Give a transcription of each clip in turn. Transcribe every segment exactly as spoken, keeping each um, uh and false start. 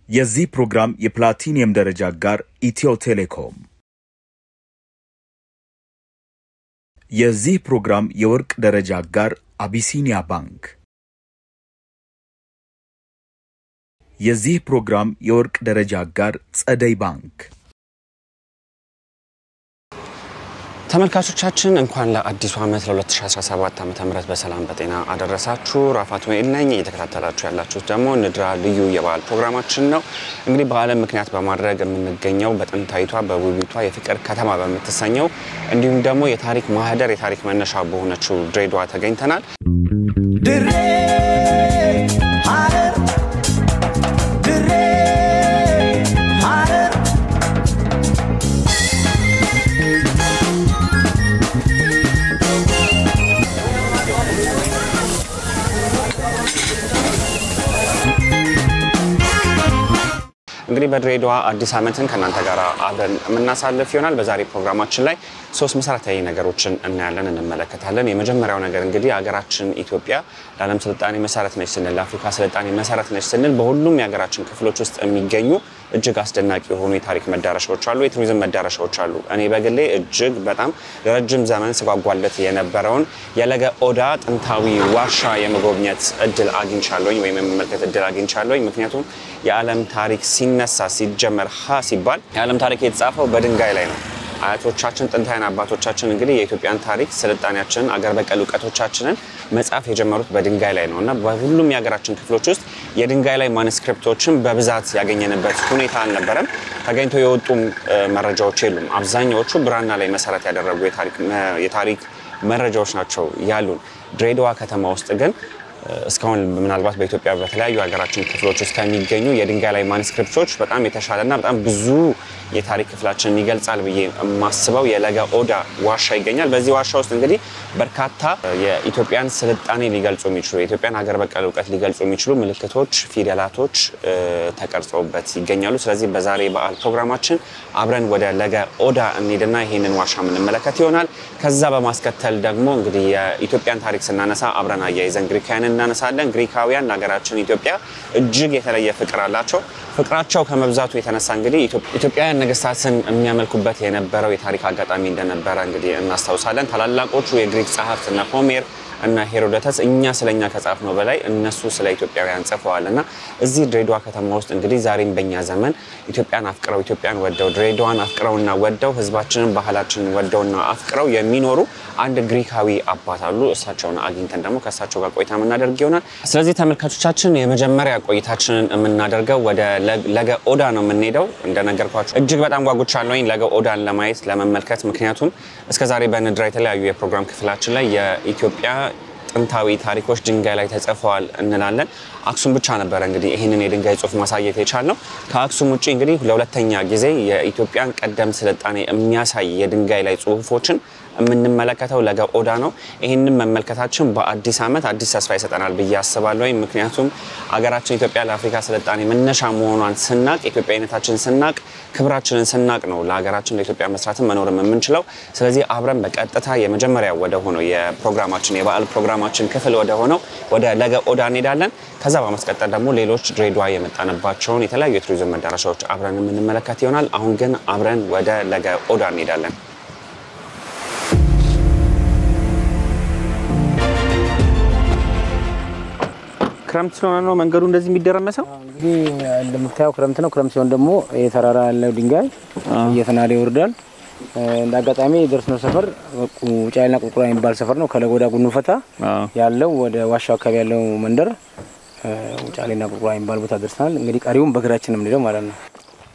የዚህ ፕሮግራም የፕላቲኒየም ደረጃ ጋር ኢትዮ ቴሌኮም የዚህ ፕሮግራም የወርቅ ደረጃ ጋር አቢሲኒያ ባንክ የዚህ ፕሮግራም የወርቅ ደረጃ ጋር ጸደይ ባንክ ተመልካቾቻችን እንኳን ለአዲሱ ዓመት ለ2017 ዓመተ ምህረት በሰላም በጤና አደረሳችሁ። ራፋት ወይነኝ እየተከታተላችሁ ያላችሁት ደግሞ ንድራ ልዩ የበዓል ፕሮግራማችን ነው። እንግዲህ በዓለም ምክንያት በማድረግ የምንገኘው በጥንታዊቷ በውቢቷ የፍቅር ከተማ በመተሰኘው እንዲሁም ደግሞ የታሪክ ማህደር የታሪክ መነሻ በሆነችው ድሬዳዋ ተገኝተናል። ድሬ ሀረር ድሬ ሀረር እንግዲህ በድሬዳዋ አዲስ ዓመትን ከናንተ ጋር አብረን እናሳልፍ ይሆናል። በዛሬ ፕሮግራማችን ላይ ሶስት መሰረታዊ ነገሮችን እናያለን እንመለከታለን። የመጀመሪያው ነገር እንግዲህ ሀገራችን ኢትዮጵያ ለዓለም ስልጣኔ መሰረት ነች ስንል ለአፍሪካ ስልጣኔ መሰረት ነች ስንል በሁሉም የሀገራችን ክፍሎች ውስጥ የሚገኙ እጅግ አስደናቂ የሆኑ የታሪክ መዳረሻዎች አሉ፣ የቱሪዝም መዳረሻዎች አሉ። እኔ በግሌ እጅግ በጣም ለረጅም ዘመን ስጓጓለት የነበረውን የለገ ኦዳ ጥንታዊ ዋሻ የመጎብኘት እድል አግኝቻለሁኝ ወይም የመመልከት እድል አግኝቻለሁኝ። ምክንያቱም የዓለም ታሪክ ሲነሳ ሲጀመር ሀ ሲባል የዓለም ታሪክ የተጻፈው በድንጋይ ላይ ነው። አያቶቻችን ጥንታውያን አባቶቻችን እንግዲህ የኢትዮጵያን ታሪክ ስልጣኔያችንን አገር በቀል ዕውቀቶቻችንን መጻፍ የጀመሩት በድንጋይ ላይ ነውና በሁሉም የሀገራችን ክፍሎች ውስጥ የድንጋይ ላይ ማኑስክሪፕቶችን በብዛት ያገኘንበት ሁኔታ አልነበረም። ተገኝተው የወጡ መረጃዎች የሉም። አብዛኛዎቹ ብራና ላይ መሰረት ያደረጉ የታሪክ የታሪክ መረጃዎች ናቸው ያሉን። ድሬዳዋ ከተማ ውስጥ ግን እስካሁን ምናልባት በኢትዮጵያ በተለያዩ ሀገራችን ክፍሎች ውስጥ ከሚገኙ የድንጋይ ላይ ማኑስክሪፕቶች በጣም የተሻለና በጣም ብዙ የታሪክ ክፍላችንን ይገልጻል ብዬ ማስበው የለገ ኦዳ ዋሻ ይገኛል። በዚህ ዋሻ ውስጥ እንግዲህ በርካታ የኢትዮጵያን ስልጣኔ ሊገልጹ የሚችሉ የኢትዮጵያን ሀገር በቀል ዕውቀት ሊገልጹ የሚችሉ ምልክቶች፣ ፊደላቶች ተቀርጸውበት ይገኛሉ። ስለዚህ በዛሬ በዓል ፕሮግራማችን አብረን ወደ ለገ ኦዳ እንሄድና ይሄንን ዋሻ የምንመለከት ይሆናል። ከዛ በማስከተል ደግሞ እንግዲህ የኢትዮጵያን ታሪክ ስናነሳ አብረን አያይዘን ግሪካውያን እናነሳለን። ግሪካውያን ለሀገራችን ኢትዮጵያ እጅግ የተለየ ፍቅር አላቸው። ፍቅራቸው ከመብዛቱ የተነሳ እንግዲህ ኢትዮጵያውያን ነገስታትን የሚያመልኩበት የነበረው የታሪክ አጋጣሚ እንደነበረ እንግዲህ እናስታውሳለን። ታላላቆቹ የግሪክ ጸሐፍት እና ሆሜር እና ሄሮዶተስ እኛ ስለኛ ከጻፍነው በላይ እነሱ ስለ ኢትዮጵያውያን ጽፈዋልና እዚህ ድሬዳዋ ከተማ ውስጥ እንግዲህ ዛሬም በእኛ ዘመን ኢትዮጵያን አፍቅረው ኢትዮጵያን ወደው ድሬዳዋን አፍቅረውና ወደው ህዝባችንን ባህላችንን ወደውና አፍቅረው የሚኖሩ አንድ ግሪካዊ አባት አሉ። እሳቸውን አግኝተን ደግሞ ከእሳቸው ጋር ቆይታ የምናደርግ ይሆናል። ስለዚህ ተመልካቾቻችን የመጀመሪያ ቆይታችንን የምናደርገው ወደ ለገ ኦዳ ነው የምንሄደው። እንደነገርኳችሁ እጅግ በጣም ጓጉቻለሁኝ ለገ ኦዳን ለማየት ለመመልከት። ምክንያቱም እስከዛሬ በንድራ የተለያዩ የፕሮግራም ክፍላችን ላይ የኢትዮጵያ ጥንታዊ ታሪኮች ድንጋይ ላይ ተጽፈዋል እንላለን። አክሱም ብቻ ነበር እንግዲህ ይሄንን የድንጋይ ጽሑፍ ማሳየት የቻልነው። ከአክሱም ውጪ እንግዲህ ለሁለተኛ ጊዜ የኢትዮጵያን ቀደም ስልጣኔ የሚያሳይ የድንጋይ ላይ ጽሑፎችን የምንመለከተው ለገ ኦዳ ነው። ይሄንን መመልከታችን በአዲስ ዓመት አዲስ ተስፋ ይሰጠናል ብዬ አስባለሁ። ምክንያቱም ሀገራችን ኢትዮጵያ ለአፍሪካ ስልጣኔ መነሻ መሆኗን ስናቅ ኢትዮጵያዊነታችንን ስናቅ ክብራችንን ስናቅ ነው ለሀገራችን ለኢትዮጵያ መስራትን መኖርም የምንችለው። ስለዚህ አብረን በቀጥታ የመጀመሪያው ወደ ሆነው የፕሮግራማችን የበዓል ፕሮግራማችን ክፍል ወደ ሆነው ወደ ለገ ኦዳ እንሄዳለን። ከዛ በማስቀጠል ደግሞ ሌሎች ድሬዳዋ የመጣንባቸውን የተለያዩ የቱሪዝም መዳረሻዎች አብረን የምንመለከት ይሆናል። አሁን ግን አብረን ወደ ለገ ኦዳ እንሄዳለን። ክረምት ስለሆነ ነው መንገዱ እንደዚህ የሚደረመሰው። እንግዲህ እንደምታየው ክረምት ነው። ክረምት ሲሆን ደግሞ የተራራ ያለው ድንጋይ እየተናደ ይወርዳል። እንዳጋጣሚ ደርሰነው ሰፈር ቁጫይና ቁርቁራ የሚባል ሰፈር ነው። ከለገ ኦዳ ጉኑፈታ ያለው ወደ ዋሻው አካባቢ ያለው መንደር ቁጫይና ቁርቁራ የሚባል ቦታ ደርሰናል። እንግዲህ ቀሪውን በእግራችን እንሄደው ማለት ነው።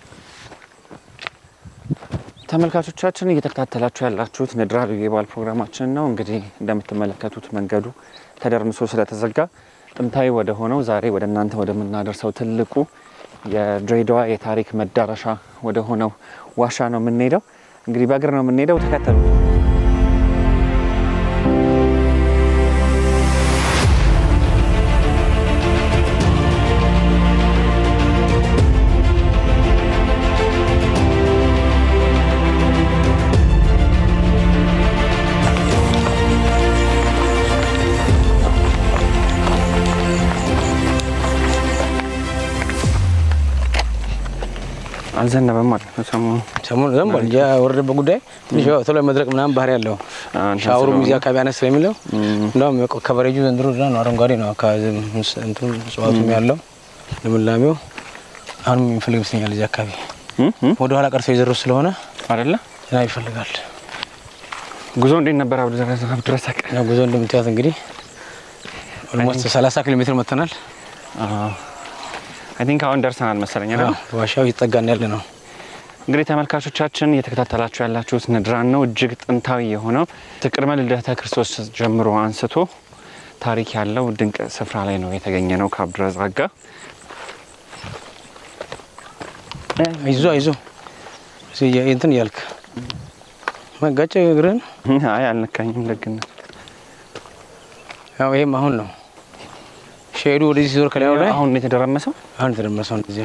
ተመልካቾቻችን እየተከታተላችሁ ያላችሁት ንድራ ልዩ የበዓል ፕሮግራማችን ነው። እንግዲህ እንደምትመለከቱት መንገዱ ተደርምሶ ስለተዘጋ ጥንታዊ ወደ ሆነው ዛሬ ወደ እናንተ ወደ ምናደርሰው ትልቁ የድሬዳዋ የታሪክ መዳረሻ ወደ ሆነው ዋሻ ነው የምንሄደው። እንግዲህ በእግር ነው የምንሄደው። ተከተሉ። አልዘነበም ማለት ነው ሰሞኑን ሰሞኑን ዘንቧል እንጂ ወረደበት ጉዳይ ትንሽ ቶሎ መድረቅ ምናምን ባህሪ ያለው ሻወሩ ሚዛ አካባቢ አነስ ስለሚለው እንደውም ከበሬጁ ዘንድሮ ነው አረንጓዴ ነው እንትን ጽዋቱም ያለው ለምላሜው አሁን የሚፈልግ መስኛል እዚህ አካባቢ ወደ ኋላ ቀርቶ ይዘሩ ስለሆነ አይደለ ያ ይፈልጋል ጉዞ እንዴት ነበር አብዱ ረዛቅ ነው ጉዞ እንደምታዩት እንግዲህ ኦልሞስት ሰላሳ ኪሎ ሜትር መተናል አዎ አይ ቲንክ አሁን ደርሰናል መሰለኝ አይደል ዋሻው ይጠጋን ያለ ነው እንግዲህ ተመልካቾቻችን እየተከታተላችሁ ያላችሁት ንድራን ነው እጅግ ጥንታዊ የሆነው ቅድመ ልደተ ክርስቶስ ጀምሮ አንስቶ ታሪክ ያለው ድንቅ ስፍራ ላይ ነው የተገኘ ነው ከአብዱ ረዛቅ ጋር አይዞ አይዞ ሲያ እንትን ያልክ ማጋጨ ግረን አይ አልነካኝም ደግነት ያው ይሄም አሁን ነው ሼዱ ወደዚህ ዞር ከላው ላይ አሁን የተደረመሰው አሁን የተደረመሰው እንደዚህ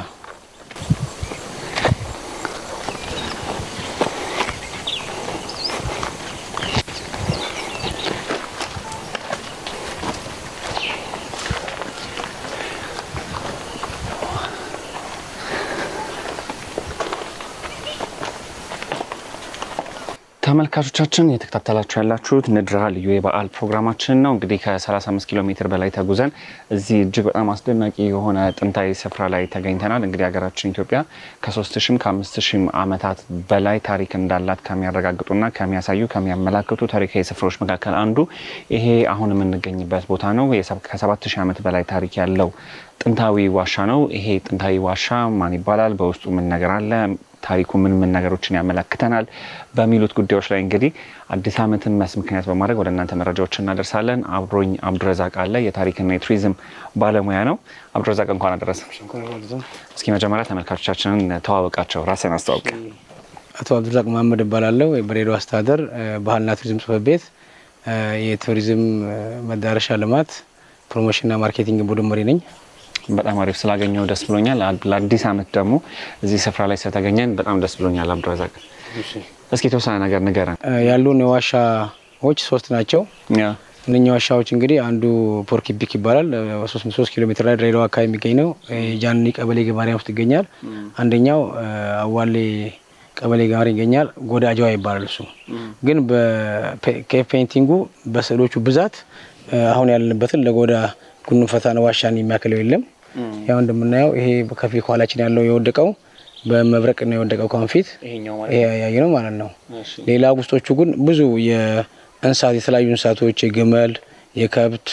ተመልካቾቻችን እየተከታተላችሁ ያላችሁት ንድራ ልዩ የበዓል ፕሮግራማችን ነው እንግዲህ ከ35 ኪሎ ሜትር በላይ ተጉዘን እዚህ እጅግ በጣም አስደናቂ የሆነ ጥንታዊ ስፍራ ላይ ተገኝተናል እንግዲህ ሀገራችን ኢትዮጵያ ከ3000 ከ5000 ዓመታት በላይ ታሪክ እንዳላት ከሚያረጋግጡና ከሚያሳዩ ከሚያመላክቱ ታሪካዊ ስፍራዎች መካከል አንዱ ይሄ አሁን የምንገኝበት ቦታ ነው ከ7000 ዓመት በላይ ታሪክ ያለው ጥንታዊ ዋሻ ነው ይሄ ጥንታዊ ዋሻ ማን ይባላል በውስጡ ምን ነገር አለ ታሪኩ ምን ምን ነገሮችን ያመለክተናል በሚሉት ጉዳዮች ላይ እንግዲህ አዲስ ዓመትን መስ ምክንያት በማድረግ ወደ እናንተ መረጃዎችን እናደርሳለን አብሮኝ አብዱ ረዛቅ አለ የታሪክና የቱሪዝም ባለሙያ ነው አብዱ ረዛቅ እንኳን አደረሰን እስኪ መጀመሪያ ተመልካቾቻችንን ተዋወቃቸው ራስን አስተዋውቅ አቶ አብዱ ረዛቅ መሐመድ ባላለው በድሬዳዋ አስተዳደር ባህልና ቱሪዝም ጽሕፈት ቤት የቱሪዝም መዳረሻ ልማት ፕሮሞሽንና ማርኬቲንግ ቡድን መሪ ነኝ በጣም አሪፍ ስላገኘው ደስ ብሎኛል ለአዲስ ዓመት ደግሞ እዚህ ስፍራ ላይ ስለተገኘን በጣም ደስ ብሎኛል አብዱ ረዛቅ እሺ እስኪ ተወሰነ ነገር ንገረን ያሉን ዋሻዎች ሶስት ናቸው ያ እነኛ ዋሻዎች እንግዲህ አንዱ ፖርኪቢክ ይባላል ሶስት ኪሎ ሜትር ላይ ድሬዳዋ አካባቢ የሚገኝ ነው ጃንኒ ቀበሌ ገማሪያ ውስጥ ይገኛል አንደኛው አዋሌ ቀበሌ ጋር ይገኛል ጎዳጃዋ ይባላል እሱ ግን በኬፍ ፔይንቲንጉ በስዕሎቹ ብዛት አሁን ያለንበትን ለጎዳ ጉንፈታ ነው ዋሻን የሚያከለው የለም ያው እንደምናየው ይሄ ከፊ ኋላችን ያለው የወደቀው በመብረቅ ነው የወደቀው ኮንፊት ይሄኛው ማለት ይሄ ያየነው ማለት ነው ሌላ ውስጦቹ ግን ብዙ የእንስሳት የተለያዩ እንስሳቶች የግመል የከብት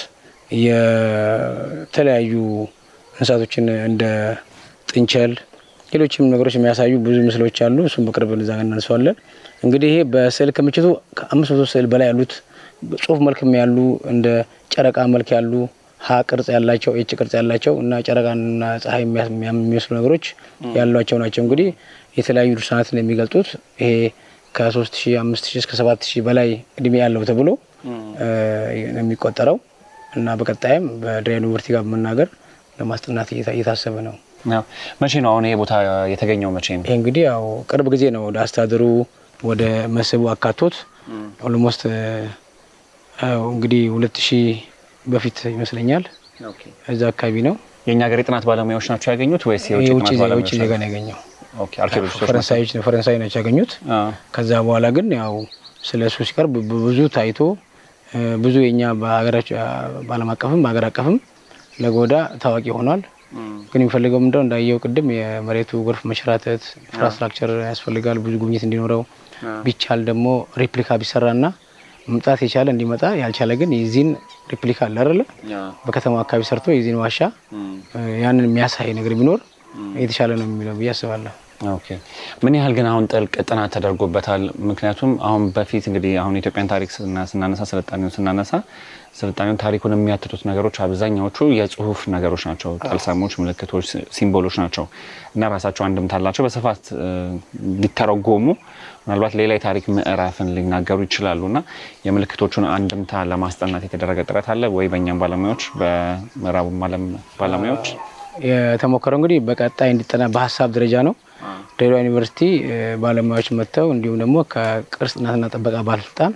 የተለያዩ እንስሳቶችን እንደ ጥንቸል ሌሎችም ነገሮች የሚያሳዩ ብዙ ምስሎች አሉ እሱም በቅርብ ለዛ እናነሳዋለን እንግዲህ ይሄ በስዕል ክምችቱ ከአምስት መቶ ስዕል በላይ ያሉት ጽሁፍ መልክም ያሉ እንደ ጨረቃ መልክ ያሉ ሀ ቅርጽ ያላቸው ኤች ቅርጽ ያላቸው እና ጨረቃና ፀሐይ የሚመስሉ ነገሮች ያሏቸው ናቸው እንግዲህ የተለያዩ ድርሳናትን የሚገልጡት ይሄ ከ3000 5000 እስከ ሰባት ሺህ በላይ እድሜ ያለው ተብሎ የሚቆጠረው እና በቀጣይም በድሬዳዋ ዩኒቨርሲቲ ጋር በመናገር ለማስጠናት እየታሰበ ነው ነው መቼ ነው አሁን ይሄ ቦታ የተገኘው መቼ ነው ይሄ እንግዲህ ያው ቅርብ ጊዜ ነው ወደ አስተዳደሩ ወደ መስቡ አካቶት ኦልሞስት እንግዲህ ሁለት ሺህ በፊት ይመስለኛል ኦኬ እዛ አካባቢ ነው የኛ ሀገር የጥናት ባለሙያዎች ናቸው ያገኙት ወይስ የውጭ ጥናት ባለሙያዎች ናቸው የውጭ ያገኘው ኦኬ አርኪኦሎጂስቶች ፈረንሳዮች ፈረንሳይ ናቸው ያገኙት ከዛ በኋላ ግን ያው ስለሱ ሲቀርብ ብዙ ታይቶ ብዙ የኛ በሀገራችን ባለም አቀፍም በሀገር አቀፍም ለጎዳ ታዋቂ ሆኗል ግን የሚፈልገው ምንድነው እንዳየው ቅድም የመሬቱ ጎርፍ መሽራተት ኢንፍራስትራክቸር ያስፈልጋል ብዙ ጉብኝት እንዲኖረው ቢቻል ደግሞ ሪፕሊካ ቢሰራና መምጣት የቻለ እንዲመጣ ያልቻለ ግን የዚህን ሪፕሊካ አለ አይደል በከተማው አካባቢ ሰርቶ የዚህን ዋሻ ያንን የሚያሳይ ነገር ቢኖር የተሻለ ነው የሚለው በያስባለሁ ኦኬ ምን ያህል ግን አሁን ጥልቅ ጥናት ተደርጎበታል ምክንያቱም አሁን በፊት እንግዲህ አሁን ኢትዮጵያን ታሪክ ስናነሳ ስልጣኔውን ስናነሳ ስልጣኔውን ታሪኩን የሚያትቱት ነገሮች አብዛኛዎቹ የጽሁፍ ነገሮች ናቸው ጠልሰሞች ምልክቶች ሲምቦሎች ናቸው እና ራሳቸው አንድምታላቸው በስፋት ሊተረጎሙ ምናልባት ሌላ የታሪክ ምዕራፍን ሊናገሩ ይችላሉና የምልክቶቹን አንድምታ ለማስጠናት የተደረገ ጥረት አለ ወይ በእኛም ባለሙያዎች በምዕራቡ ዓለም ባለሙያዎች የተሞከረው እንግዲህ በቀጣይ እንዲጠና በሐሳብ ደረጃ ነው ድሬዳዋ ዩኒቨርሲቲ ባለሙያዎች መጥተው እንዲሁም ደግሞ ከቅርስ ጥናትና ጥበቃ ባለስልጣን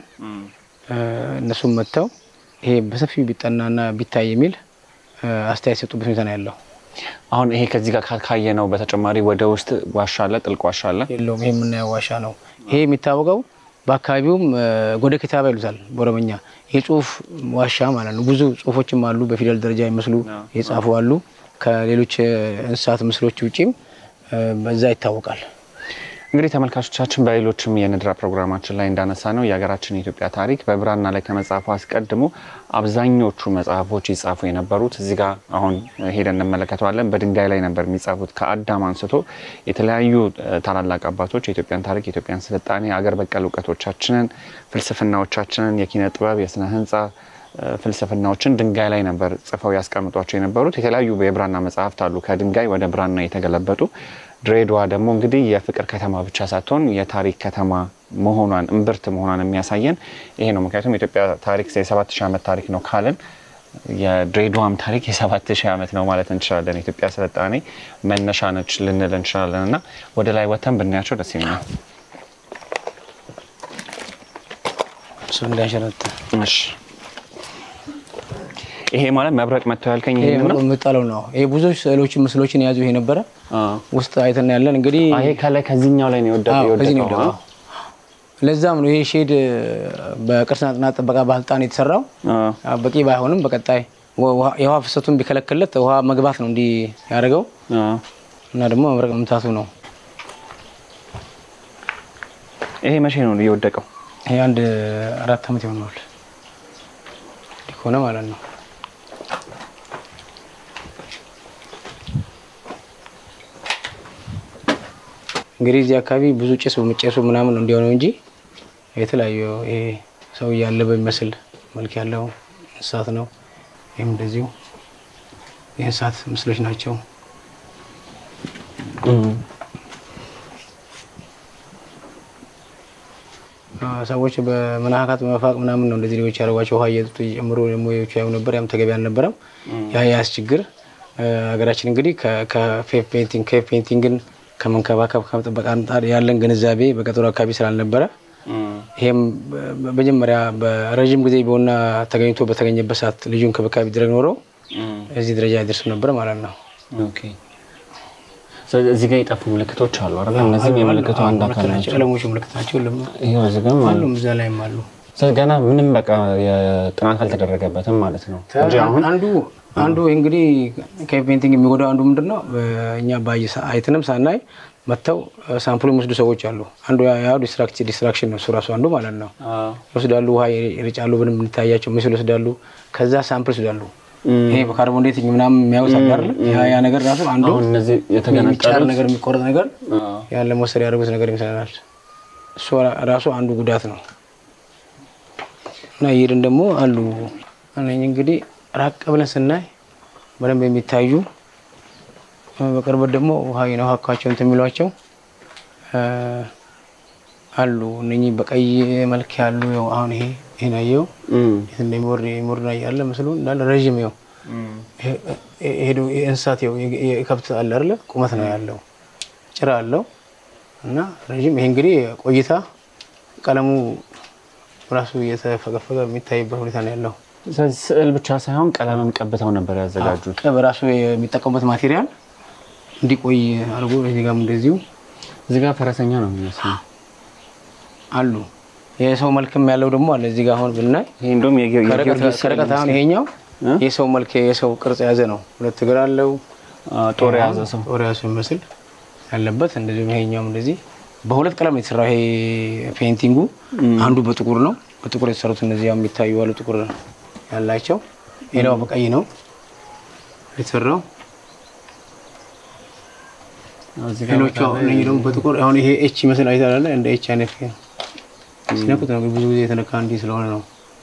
እነሱም መጥተው ይሄ በሰፊው ቢጠናና ቢታይ የሚል አስተያየት ሰጡበት ሁኔታ ነው ያለው አሁን ይሄ ከዚህ ጋር ካየ ነው በተጨማሪ ወደ ውስጥ ዋሻ አለ ጥልቅ ዋሻ አለ የለውም ይሄ ምን ዋሻ ነው ይሄ የሚታወቀው በአካባቢውም ጎደ ኪታባ ይሉታል በኦሮምኛ የጽሁፍ ዋሻ ማለት ነው ብዙ ጽሁፎችም አሉ በፊደል ደረጃ ይመስሉ የጻፉ አሉ ከሌሎች እንስሳት ምስሎች ውጪም በዛ ይታወቃል እንግዲህ ተመልካቾቻችን በሌሎችም የንድራ ፕሮግራማችን ላይ እንዳነሳ ነው የሀገራችን የኢትዮጵያ ታሪክ በብራና ላይ ከመጻፉ አስቀድሞ አብዛኞቹ መጽሐፎች ይጻፉ የነበሩት እዚህ ጋር አሁን ሄደን እንመለከታለን በድንጋይ ላይ ነበር የሚጻፉት ከአዳም አንስቶ የተለያዩ ታላላቅ አባቶች የኢትዮጵያን ታሪክ የኢትዮጵያን ስልጣኔ አገር በቀል ዕውቀቶቻችንን ፍልስፍናዎቻችንን የኪነ ጥበብ የስነ ህንጻ ፍልስፍናዎችን ድንጋይ ላይ ነበር ጽፈው ያስቀምጧቸው የነበሩት የተለያዩ የብራና መጽሐፍት አሉ ከድንጋይ ወደ ብራና የተገለበጡ ድሬዳዋ ደግሞ እንግዲህ የፍቅር ከተማ ብቻ ሳትሆን የታሪክ ከተማ መሆኗን እምብርት መሆኗን የሚያሳየን ይሄ ነው ምክንያቱም ኢትዮጵያ ታሪክ የሰባት ሺህ ዓመት ታሪክ ነው ካለን የድሬዳዋም ታሪክ የሰባት ሺህ ዓመት ነው ማለት እንችላለን ኢትዮጵያ ስልጣኔ መነሻ ነች ልንል እንችላለንና ወደ ላይ ወተን ብናያቸው ደስ ይላል ሱንዳሽራት እሺ ይሄ ማለት መብረቅ መጥተው ያልከኝ ይሄ ነው መጣለው ነው ይሄ ብዙ ስዕሎችን ምስሎችን ያዙ ይሄ ነበር ውስጥ አይተን ያለን እንግዲህ አይ ካለ ከዚህኛው ላይ ነው የወደቀው የወደቀው ለዛም ነው ይሄ ሼድ በቅርስና ጥናት ጥበቃ ባልጣን የተሰራው በቂ ባይሆንም በቀጣይ የውሃ ፍሰቱን ቢከለከለት ውሃ መግባት ነው እንዲ ያደርገው እና ደግሞ መብረቅ መምታቱ ነው ይሄ መቼ ነው የወደቀው ይሄ አንድ አራት አመት ይሆናል ዲኮና ማለት ነው እንግዲህ እዚህ አካባቢ ብዙ ጭስ በመጨሱ ምናምን ነው እንዲሆነው እንጂ የተለያዩ ይሄ ሰው ያለ በሚመስል መልክ ያለው እንስሳት ነው ይሄም እንደዚሁ የእንስሳት ምስሎች ናቸው ሰዎች በመናሃካት በመፋቅ ምናምን ነው እንደዚህ ሊዎች ያረዋቸው ውሃ እየጠጡ ጨምሮ ደግሞ የቻዩ ነበር ያም ተገቢ አልነበረም ያ ያስችግር ሀገራችን እንግዲህ ከፌፍ ፔይንቲንግ ከፌፍ ፔይንቲንግን ከመንከባከብ ከመጠበቅ አንጣር ያለን ግንዛቤ በቀጠሮ አካባቢ ስላልነበረ ይሄም በመጀመሪያ በረጅም ጊዜ ቢሆንና ተገኝቶ በተገኘበት ሰዓት ልጁን ከበካቢ ድረግ ኖሮ እዚህ ደረጃ ይደርስ ነበር ማለት ነው ኦኬ ስለዚህ ጋር የጠፉ ምልክቶች አሉ አይደል እነዚህም የምልክቱ አንድ አካል ናቸው ቀለሞቹ ምልክታቸው ለምን ይሄው እዚህ ጋር አሉ እዛ ላይም አሉ ገና ምንም በቃ የጥናት አልተደረገበትም ማለት ነው እንጂ አሁን አንዱ አንዱ እንግዲህ ከፔይንቲንግ የሚጎዳው አንዱ ምንድነው እኛ ባይ አይተንም ሳናይ መተው ሳምፕል የሚወስዱ ሰዎች አሉ አንዱ ያው ዲስትራክት ዲስትራክሽን ነው ሱራሱ አንዱ ማለት ነው ወስዳሉ ውሃ ይርጫሉ ብንም እንታያቸው ምስል ወስዳሉ ከዛ ሳምፕል ወስዳሉ ይሄ በካርቦን ዴቲንግ ምናምን የሚያወጣ አይደል ያ ያ ነገር ራሱ አንዱ እነዚህ የተገነጠሉት ነገር የሚቆረጥ ነገር ያለ መሰሪ ያደርጉት ነገር ይመስላል እሱ ራሱ አንዱ ጉዳት ነው እና ይሄን ደግሞ አሉ እነኝ እንግዲህ ራቅ ብለን ስናይ በደንብ የሚታዩ በቅርበት ደግሞ ውሃ ነው ሀካቸው እንት የሚሏቸው አሉ እነኚህ በቀይ መልክ ያሉ ያው አሁን ይሄ ይሄ ነው እንደሚወር ይወርና ያለ መስሉ እንዳለ ረጅም ነው ሄዶ እንስሳት ነው የከብት አለ አይደል ቁመት ነው ያለው ጭራ አለው እና ረጅም ይሄ እንግዲህ ቆይታ ቀለሙ ራሱ የተፈገፈገ የሚታይበት ሁኔታ ነው ያለው ስዕል ብቻ ሳይሆን ቀለምም ቀብተው ነበር ያዘጋጁት በራሱ የሚጠቀሙበት ማቴሪያል እንዲቆይ አርጎ እዚህ ጋር እንደዚሁ እዚህ ጋር ፈረሰኛ ነው የሚመስለው አሉ የሰው መልክም ያለው ደግሞ አለ እዚህ ጋር አሁን ብናይ ይሄ እንደውም የጊዮርጊስ ከረቀት አሁን ይሄኛው የሰው መልክ የሰው ቅርጽ ያዘ ነው ሁለት እግር አለው ጦር ያዘ ሰው ጦር ያዘ መስል ያለበት እንደዚህ ይሄኛው እንደዚህ በሁለት ቀለም የተሰራው ይሄ ፔይንቲንጉ አንዱ በጥቁር ነው በጥቁር የተሰሩት እነዚህ ያው የሚታዩ አሉ ጥቁር ያላቸው ሌላው በቀይ ነው የተሰራው እዚህ ጋር ነው ነው በጥቁር አሁን ይሄ ኤች መስል አይታላለ እንደ ኤች አይነት ሲነኩት ነው ብዙ ጊዜ የተነካ እንዲ ስለሆነ ነው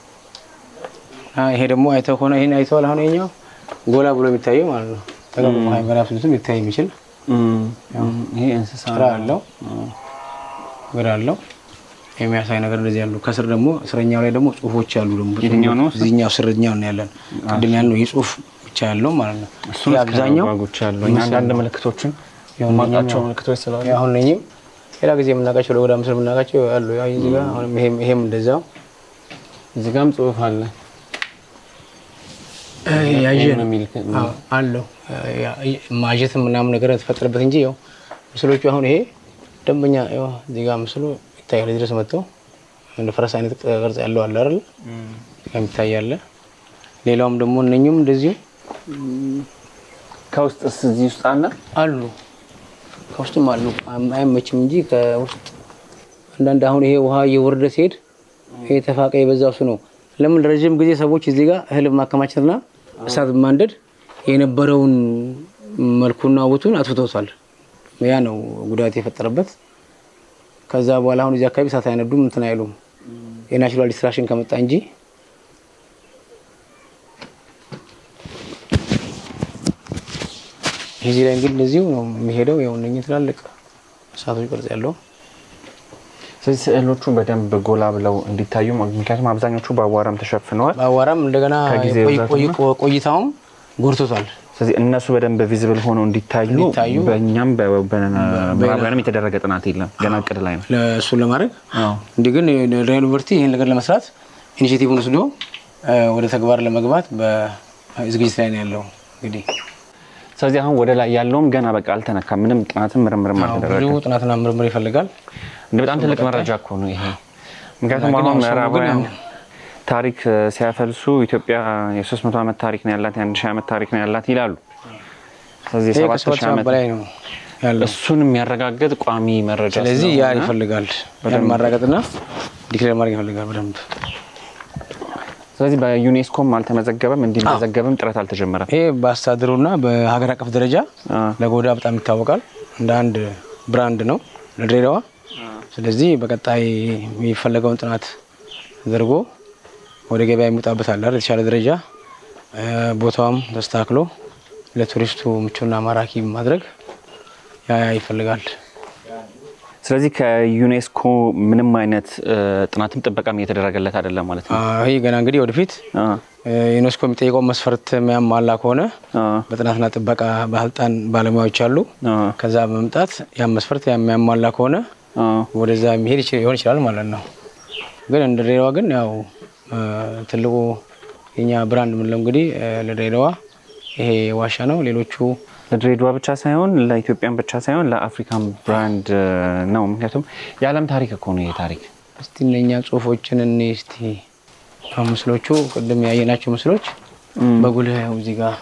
አ ይሄ ደግሞ አይተው ሆነ ይሄን አይተዋል አሁን ይሄኛው ጎላ ብሎ የሚታየው ማለት ነው ተገም ማይበራፍ ነው የሚታይ የሚችል ይሄ እንስሳ አለው ወራለው የሚያሳይ ነገር እንደዚህ ያለው ከስር ደግሞ ስረኛው ላይ ደግሞ ጽሁፎች አሉ ደግሞ ይሄኛው ነው እዚህኛው ስረኛው ነው ያለን ቅድም ያለው ይጽሁፍ ብቻ ያለው ማለት ነው እሱ አብዛኛው ባጎች አሉ እኛ አንዳንድ ምልክቶችን የማጣቸው ምልክቶች ስላሉ አሁን ነኝም ሌላ ጊዜ የምናቃቸው ወደ ምስል የምናቃቸው አሉ ያው እዚህ ጋር አሁን ይሄም ይሄም እንደዛው እዚህ ጋርም ጽሁፍ አለ ያየን አለው ማጀት ምናምን ነገር ተፈጠረበት እንጂ ያው ምስሎቹ አሁን ይሄ ደንበኛ ያው እዚህ ጋር ምስሉ ይታያል ድረስ መጥቶ እንደ ፈረስ አይነት ቅርጽ ያለው አለ አይደል የሚታያል ሌላውም ደግሞ እነኚህም እንደዚህ ከውስጥስ እዚህ ውስጥ አለ አሉ ከውስጥም አሉ አይመችም እንጂ ከውስጥ አንዳንድ አሁን ይሄ ውሃ እየወረደ ሲሄድ ይሄ ተፋቀ የበዛው ነው ለምን ረጅም ጊዜ ሰዎች እዚህ ጋር እህል ማከማቸትና እሳት ማንደድ የነበረውን መልኩና ውቱን አጥፍቶታል ያ ነው ጉዳት የፈጠረበት ከዛ በኋላ አሁን እዚህ አካባቢ እሳት አይነዱም እንትን አይሉም የናቹራል ዲስትራክሽን ከመጣ እንጂ እዚህ ላይ እንግዲህ እንደዚሁ ነው የሚሄደው ያው እነኚህ ትላልቅ እሳቶች ቅርጽ ያለው ስለዚህ ስዕሎቹ በደንብ ጎላ ብለው እንዲታዩ ምክንያቱም አብዛኞቹ በአዋራም ተሸፍነዋል በአዋራም እንደገና ቆይ ቆይታውም ጎርቶታል ስለዚህ እነሱ በደንብ ቪዚብል ሆነው እንዲታዩ በእኛም በባባንም የተደረገ ጥናት የለም ገና እቅድ ላይ ነው ለሱ ለማድረግ አዎ እንዲግን ዩኒቨርሲቲ ይሄን ነገር ለመስራት ኢኒሺዬቲቭን ወስዶ ወደ ተግባር ለመግባት በዝግጅት ላይ ነው ያለው እንግዲህ ስለዚህ አሁን ወደ ላይ ያለውም ገና በቃ አልተነካም ምንም ጥናትም ምርምርም አልተደረገም ብዙ ጥናትና ምርምር ይፈልጋል እንደ በጣም ትልቅ መረጃ እኮ ነው ይሄ ምክንያቱም አሁን ምዕራባውያን ታሪክ ሲያፈልሱ ኢትዮጵያ የ300 ዓመት ታሪክ ነው ያላት የ1000 ዓመት ታሪክ ነው ያላት ይላሉ ስለዚህ ሰባት ሺህ ዓመት በላይ ነው ያለው እሱንም ያረጋግጥ ቋሚ መረጃ ስለዚህ ያ ይፈልጋል ያን ማረጋግጥና ዲክሌር ማድረግ ይፈልጋል በደንብ ስለዚህ በዩኔስኮም አልተመዘገበም እንዲመዘገብም ጥረት አልተጀመረም ይሄ በአስተዳደሩና በሀገር አቀፍ ደረጃ ለጎዳ በጣም ይታወቃል እንደ አንድ ብራንድ ነው ለድሬዳዋ ስለዚህ በቀጣይ የሚፈልገውን ጥናት ተደርጎ ወደ ገበያ የሚወጣበት አለ አይደል የተሻለ ደረጃ ቦታውም ተስተካክሎ ለቱሪስቱ ምቹና ማራኪ ማድረግ ያ ያ ይፈልጋል ስለዚህ ከዩኔስኮ ምንም አይነት ጥናትም ጥበቃም እየተደረገለት አይደለም ማለት ነው አይ ገና እንግዲህ ወደፊት ዩኔስኮ የሚጠይቀው መስፈርት የሚያሟላ ከሆነ በጥናትና ጥበቃ ባልጣን ባለሙያዎች አሉ ከዛ በመምጣት ያ መስፈርት የሚያሟላ ከሆነ ወደዛ መሄድ ይሆን ይችላል ማለት ነው ግን እንደ ድሬዳዋ ግን ያው ትልቁ የኛ ብራንድ ምን ነው እንግዲህ ለድሬዳዋ ይሄ ዋሻ ነው ሌሎቹ ለድሬዳዋ ብቻ ሳይሆን ለኢትዮጵያም ብቻ ሳይሆን ለአፍሪካን ብራንድ ነው ምክንያቱም የዓለም ታሪክ እኮ ነው ይሄ ታሪክ እስቲ እነኛ ጽሁፎችን እንስቲ ምስሎቹ ቅድም ያየናቸው ምስሎች በጉልህ እዚህ ጋር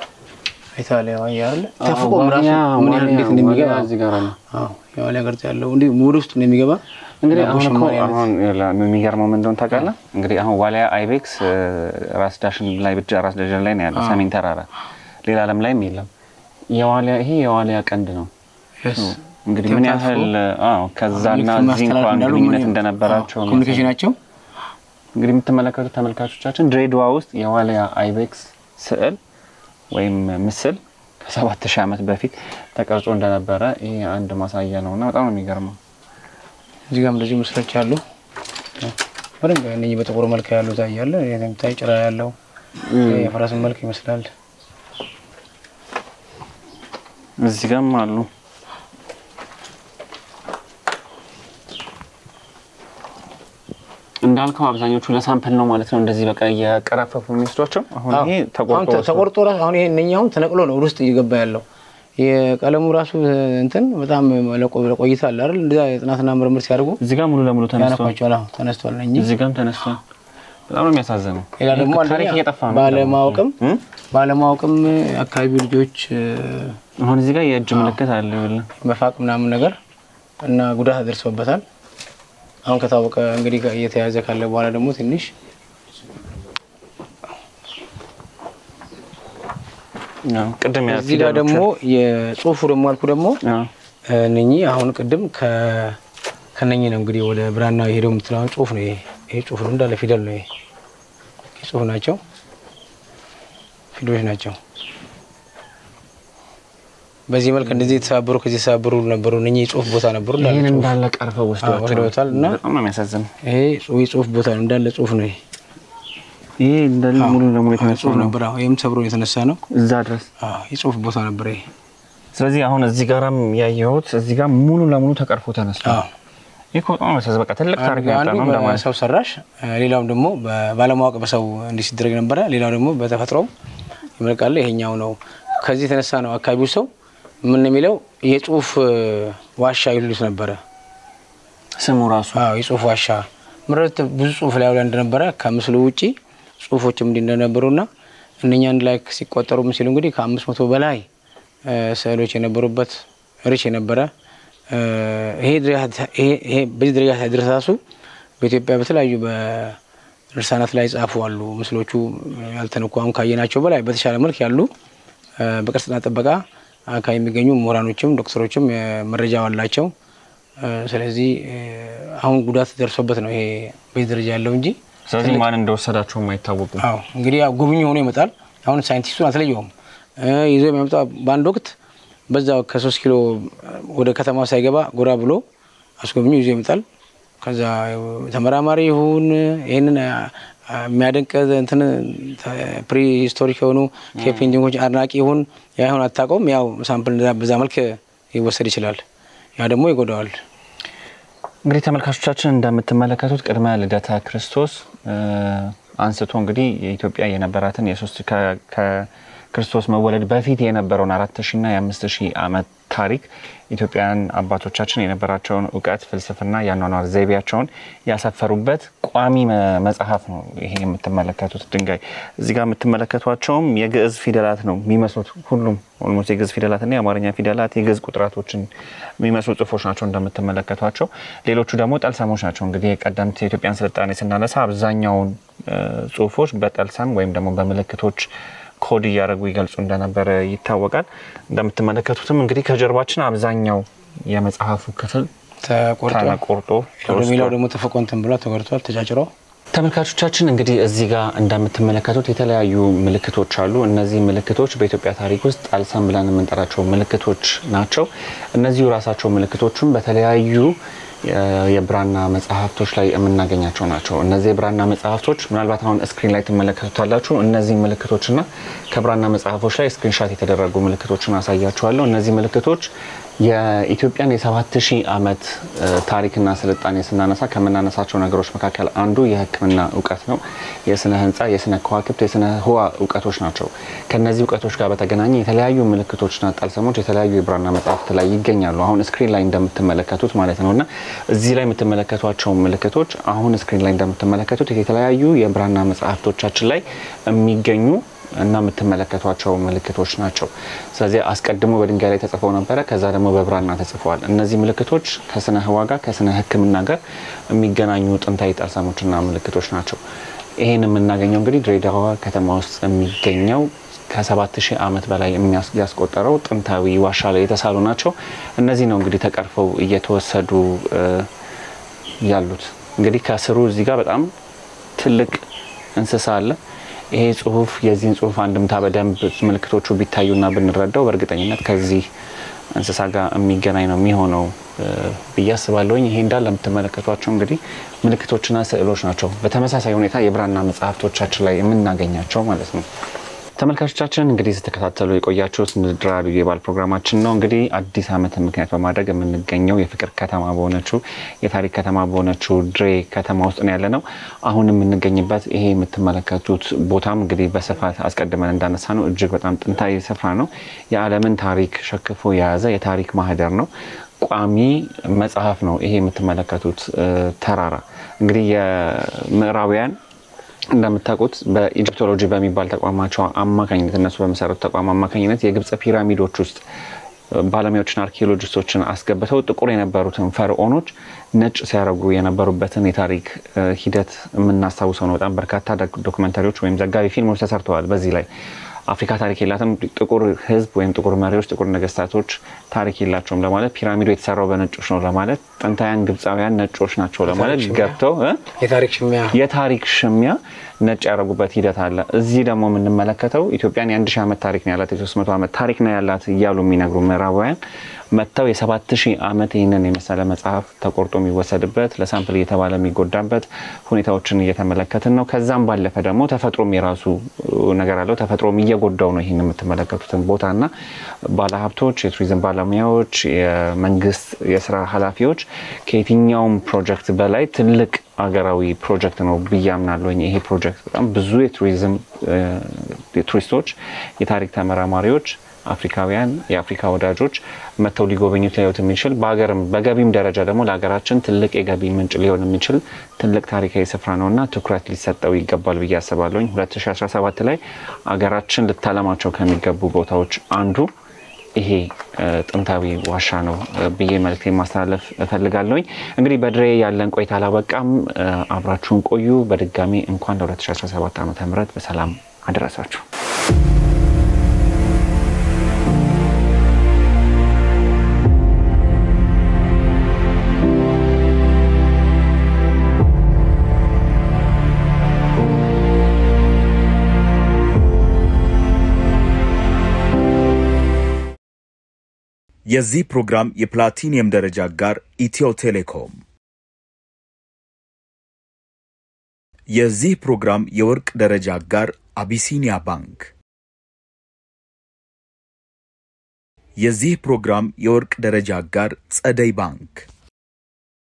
አይታለህ ያያል ተፈቆ ምራሱ ምን ያህል እንዴት እንደሚገባ እዚህ ጋር ነው አዎ ያው ላይ ገርጽ ያለው እንዴ ሙሉ ውስጥ ነው የሚገባ እንግዲህ አሁን አሁን የሚገርመው ምን እንደሆነ ታውቃለህ እንግዲህ አሁን ዋሊያ አይቤክስ ራስ ዳሽን ላይ ብቻ ራስ ዳሽን ላይ ነው ያለው ሰሜን ተራራ ሌላ ዓለም ላይም የለም የዋሊያ ይሄ የዋሊያ ቀንድ ነው እንግዲህ ምን ያህል አዎ ከዛና እዚህ እንኳን ግንኙነት እንደነበራቸው ነው ኮሙኒኬሽናቸው እንግዲህ የምትመለከቱት ተመልካቾቻችን ድሬዳዋ ውስጥ የዋሊያ አይቤክስ ስዕል ወይም ምስል ከሰባት ሺህ ዓመት በፊት ተቀርጾ እንደነበረ ይሄ አንድ ማሳያ ነውና በጣም ነው የሚገርመው እዚህ ጋር እንደዚህ ምስሎች አሉ በደንብ እነኚህ በጥቁር መልክ ያለው ታያለ የምታይ ጭራ ያለው የፈረስ መልክ ይመስላል እዚህ ጋርም አሉ እንዳልከው አብዛኞቹ ለሳምፕል ነው ማለት ነው እንደዚህ በቃ የቀረፈፉ የሚስቷቸው አሁን ይሄ ተቆርጦ ተቆርጦ አሁን ይሄ እነኛው ተነቅሎ ነው ውስጥ እየገባ ያለው የቀለሙ ራሱ እንትን በጣም ለቆይታ አለ አይደል እንደዛ ጥናትና ምርምር ሲያደርጉ እዚህ ጋር ሙሉ ለሙሉ ተነስተዋል ያናፋቸው ተነስተዋል ነኝ እዚህ ጋርም ተነስተዋል በጣም ነው የሚያሳዝነው ሌላ ደግሞ ታሪክ እየጠፋ ነው ባለማወቅም ባለማወቅም አካባቢ ልጆች አሁን እዚህ ጋር የእጅ ምልክት አለ ይላል መፋቅ ምናምን ነገር እና ጉዳት አድርሶበታል አሁን ከታወቀ እንግዲህ እየተያዘ ካለ በኋላ ደግሞ ትንሽ ነው ቅድም ያ እዚህ ጋር ደግሞ የጽሁፉ ደግሞ አልኩ ደግሞ እነኚህ አሁን ቅድም ከ ከነኚህ ነው እንግዲህ ወደ ብራና ሄደው ምትላው ጽሁፍ ነው ይሄ ይሄ ጽሁፍ ነው እንዳለ ፊደል ነው ይሄ ጽሁፍ ናቸው ፊደሎች ናቸው በዚህ መልኩ እንደዚህ ተሳብሩ ከዚህ ተሳብሩ ነበሩ እነኚህ ጽሁፍ ቦታ ነበሩ እንዳለ ይሄን እንዳለ ቀርፈው ወስደውታልና በጣም ነው የሚያሳዝነው ይሄ ጽሁፍ ቦታ ነው እንዳለ ጽሁፍ ነው ይሄ ይሄ እንዳለ ሙሉ ለሙሉ የተነሳው ነበር አሁን ይሄም ተብሮ የተነሳ ነው እዛ ድረስ አዎ የጽሁፍ ቦታ ነበር ይሄ ስለዚህ አሁን እዚህ ጋርም ያየሁት እዚህ ጋር ሙሉ ለሙሉ ተቀርፎ ተነስቷል ይቆጣው ነው በቃ ትልቅ ታሪክ ያጣ ነው እንደማለት ሰው ሰራሽ ሌላው ደግሞ በባለማወቅ በሰው እንዲስደረግ ነበር ሌላው ደግሞ በተፈጥሮ ይመልካል ይሄኛው ነው ከዚህ ተነሳ ነው አካባቢው ሰው ምን የሚለው የጽሁፍ ዋሻ ይሉት ነበር ስሙ ራሱ አዎ የጽሁፍ ዋሻ ምረት ብዙ ጽሁፍ ላይ ያለ እንደነበረ ከምስሉ ውጪ ጽሁፎችም እንደነበሩና እነኛ አንድ ላይ ሲቆጠሩ ምስሉ እንግዲህ ከአምስት መቶ በላይ ስዕሎች የነበሩበት ሪች የነበረ ይሄ ይሄ በዚህ ደረጃ ድረሳሱ በኢትዮጵያ በተለያዩ በርሳናት ላይ ጻፉ አሉ ምስሎቹ ያልተነኳም ካየናቸው በላይ በተሻለ መልክ ያሉ በቅርስና ጥበቃ አካባቢ የሚገኙ ምሁራኖችም ዶክተሮችም መረጃ አላቸው ስለዚህ አሁን ጉዳት ደርሶበት ነው ይሄ በዚህ ደረጃ ያለው እንጂ ስለዚህ ማን እንደወሰዳቸው ማይታወቁ አዎ እንግዲህ ያው ጎብኚ ሆኖ ይመጣል አሁን ሳይንቲስቱ አትለየውም ይዞ የሚመጣው ባንድ ወቅት በዛው ከ3 ኪሎ ወደ ከተማው ሳይገባ ጎራ ብሎ አስጎብኚ ይዞ ይመጣል ከዛ ተመራማሪ ይሁን ይሄንን የሚያደንቅ እንትን ፕሪ ሂስቶሪክ ሆኖ ኬፒንዲንጎች አድናቂ ይሁን ያሁን አታቆም ያው ሳምፕል በዛ መልክ ይወሰድ ይችላል ያ ደግሞ ይጎዳዋል እንግዲህ ተመልካቾቻችን እንደምትመለከቱት ቅድመ ልደተ ክርስቶስ አንስቶ እንግዲህ የኢትዮጵያ የነበራትን የሶስት ከክርስቶስ መወለድ በፊት የነበረውን አራት ሺህ እና አምስት ሺህ ዓመት ታሪክ ኢትዮጵያውያን አባቶቻችን የነበራቸውን ዕውቀት ፍልስፍና ያኗኗር ዘይቤያቸውን ያሰፈሩበት ቋሚ መጽሐፍ ነው ይሄ የምትመለከቱት ድንጋይ እዚህ ጋር የምትመለከቷቸውም የግዕዝ ፊደላት ነው የሚመስሉት ሁሉም ኦልሞስት የግዕዝ ፊደላትና የአማርኛ ፊደላት የግዕዝ ቁጥራቶችን የሚመስሉ ጽሁፎች ናቸው እንደምትመለከቷቸው ሌሎቹ ደግሞ ጠልሰሞች ናቸው እንግዲህ ቀደምት የኢትዮጵያን ስልጣኔ ስናነሳ አብዛኛው ጽሁፎች በጠልሰም ወይም ደግሞ በምልክቶች ኮድ ያረጉ ይገልጹ እንደነበር ይታወቃል እንደምትመለከቱትም እንግዲህ ከጀርባችን አብዛኛው የመጽሐፉ ክፍል ተቆርጦ ተቆርጦ ወደሚለው ደግሞ ተፈቆንተን ብላ ተቆርጧል ተጫጭሮ ተመልካቾቻችን እንግዲህ እዚህ ጋር እንደምትመለከቱት የተለያዩ ምልክቶች አሉ እነዚህ ምልክቶች በኢትዮጵያ ታሪክ ውስጥ አልሰም ብለን የምንጠራቸው ምልክቶች ናቸው እነዚህ ራሳቸው ምልክቶችም በተለያዩ የብራና መጽሐፍቶች ላይ የምናገኛቸው ናቸው እነዚህ የብራና መጽሐፍቶች ምናልባት አሁን ስክሪን ላይ ተመለከቱታላችሁ እነዚህ ምልክቶችና ከብራና መጽሐፎች ላይ ስክሪንሾት የተደረጉ ምልክቶችን አሳያችኋለሁ እነዚህ ምልክቶች የኢትዮጵያን የሰባት ሺህ ዓመት ታሪክና ስልጣኔ ስናነሳ ከመናነሳቸው ነገሮች መካከል አንዱ የሕክምና ዕውቀት ነው የስነ ህንጻ የስነ ከዋክብት የስነ ህዋ ዕውቀቶች ናቸው ከነዚህ ዕውቀቶች ጋር በተገናኘ የተለያዩ ምልክቶችና ጠልሰሞች የተለያዩ የብራና መጽሐፍት ላይ ይገኛሉ አሁን ስክሪን ላይ እንደምትመለከቱት ማለት ነውና እዚህ ላይ የምትመለከቷቸው ምልክቶች አሁን ስክሪን ላይ እንደምትመለከቱት የተለያዩ የብራና መጽሐፍቶቻችን ላይ የሚገኙ እና የምትመለከቷቸው ምልክቶች ናቸው ስለዚህ አስቀድሞ በድንጋይ ላይ ተጽፈው ነበር ከዛ ደግሞ በብራና ተጽፈዋል እነዚህ ምልክቶች ከስነ ህዋ ጋር ከስነ ህክምና ጋር የሚገናኙ ጥንታዊ ጠልሰሞችና ምልክቶች ናቸው ይሄን የምናገኘው እንግዲህ ድሬዳዋ ከተማ ውስጥ የሚገኘው ከሰባት ሺህ ዓመት በላይ የሚያስቆጠረው ጥንታዊ ዋሻ ላይ የተሳሉ ናቸው እነዚህ ነው እንግዲህ ተቀርፈው እየተወሰዱ ያሉት እንግዲህ ከስሩ እዚህ ጋር በጣም ትልቅ እንስሳ አለ ይሄ ጽሁፍ የዚህን ጽሁፍ አንድምታ በደንብ ምልክቶቹ ቢታዩና ብንረዳው በእርግጠኝነት ከዚህ እንስሳ ጋር የሚገናኝ ነው የሚሆነው በያስባለውኝ ይሄ እንዳለ የምትመለከቷቸው እንግዲህ ምልክቶችና ስዕሎች ናቸው በተመሳሳይ ሁኔታ የብራና መጽሐፍቶቻችን ላይ የምናገኛቸው ማለት ነው ተመልካቾቻችን እንግዲህ ተከታተሉ የቆያችሁት ንድራዱ የባል ፕሮግራማችን ነው እንግዲህ አዲስ ዓመት ምክንያት በማድረግ የምንገኘው የፍቅር ከተማ በሆነችው የታሪክ ከተማ በሆነችው ድሬ ከተማ ውስጥ ነው ያለነው አሁን የምንገኝበት ይሄ የምትመለከቱት ቦታም እንግዲህ በስፋት አስቀድመን እንዳነሳ ነው እጅግ በጣም ጥንታዊ ስፍራ ነው የዓለምን ታሪክ ሸክፎ የያዘ የታሪክ ማህደር ነው ቋሚ መጽሐፍ ነው ይሄ የምትመለከቱት ተራራ እንግዲህ የምዕራባውያን እንደምታውቁት በኢጂፕቶሎጂ በሚባል ተቋማቸው አማካኝነት እነሱ በመሰረቱ ተቋም አማካኝነት የግብጽ ፒራሚዶች ውስጥ ባለሙያዎችና አርኪኦሎጂስቶችን አስገብተው ጥቁር የነበሩትን ፈርዖኖች ነጭ ሲያረጉ የነበሩበትን የታሪክ ሂደት የምናስታውሰው ነው በጣም በርካታ ዶክመንታሪዎች ወይም ዘጋቢ ፊልሞች ተሰርተዋል በዚህ ላይ አፍሪካ ታሪክ የላትም ጥቁር ህዝብ ወይም ጥቁር መሪዎች ጥቁር ነገስታቶች ታሪክ የላቸውም ለማለት ፒራሚዱ የተሰራው በነጮች ነው ለማለት ጥንታውያን ግብጻውያን ነጮች ናቸው ለማለት ገብተው የታሪክ ሽሚያ የታሪክ ሽሚያ ነጭ ያረጉበት ሂደት አለ እዚህ ደግሞ የምንመለከተው ኢትዮጵያን የአንድ ሺህ ዓመት ታሪክ ነው ያላት የሶስት መቶ ዓመት ታሪክ ነው ያላት ይያሉ የሚነግሩ ምዕራባውያን መተው የሰባት ሺህ ዓመት ይሄንን የመሰለ መጽሐፍ ተቆርጦ የሚወሰድበት ለሳምፕል እየተባለ የሚጎዳበት ሁኔታዎችን እየተመለከትን ነው ከዛም ባለፈ ደግሞ ተፈጥሮም የራሱ ነገር አለው ተፈጥሮም እየጎዳው ነው ይሄንን የምትመለከቱትን ቦታና ባለሀብቶች የቱሪዝም ባለሙያዎች የመንግስት የሥራ ኃላፊዎች ከየትኛውም ፕሮጀክት በላይ ትልቅ አገራዊ ፕሮጀክት ነው በያምናለሁ ይሄ ፕሮጀክት በጣም ብዙ የቱሪዝም ቱሪስቶች የታሪክ ተመራማሪዎች አፍሪካውያን የአፍሪካ ወዳጆች መተው ሊጎበኙት ሊያዩት የሚችል በአገርም በገቢም ደረጃ ደግሞ ለሀገራችን ትልቅ የገቢ ምንጭ ሊሆን የሚችል ትልቅ ታሪካዊ ስፍራ ነውና ትኩረት ሊሰጠው ይገባል ብዬ አስባለሁ ሁለት ሺህ አስራ ሰባት ላይ አገራችን ልታለማቸው ከሚገቡ ቦታዎች አንዱ ይሄ ጥንታዊ ዋሻ ነው ብዬ መልእክቴን ማስተላለፍ እፈልጋለሁ እንግዲህ በድሬ ያለን ቆይታ አላበቃም አብራችሁን ቆዩ በድጋሚ እንኳን ለ2017 ዓመተ ምህረት በሰላም አደረሳችሁ የዚህ ፕሮግራም የፕላቲኒየም ደረጃ ጋር ኢትዮ ቴሌኮም የዚህ ፕሮግራም የወርቅ ደረጃ ጋር አቢሲኒያ ባንክ የዚህ ፕሮግራም የወርቅ ደረጃ ጋር ጸደይ ባንክ